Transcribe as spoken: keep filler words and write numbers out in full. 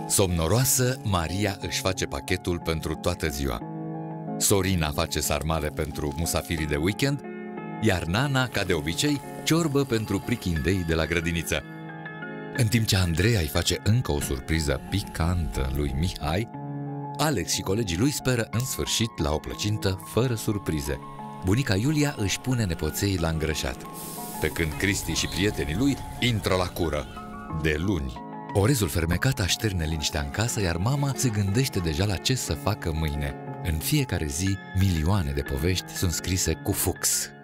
Somnoroasă, Maria își face pachetul pentru toată ziua. Sorina face sarmale pentru musafirii de weekend, iar Nana, ca de obicei, ciorbă pentru prichindei de la grădiniță. În timp ce Andreea îi face încă o surpriză picantă lui Mihai, Alex și colegii lui speră în sfârșit la o plăcintă fără surprize. Bunica Iulia își pune nepoței la îngrășat, pe când Cristi și prietenii lui intră la cură. De luni. Orezul fermecat așterne liniștea în casă, iar mama se gândește deja la ce să facă mâine. În fiecare zi, milioane de povești sunt scrise cu fux.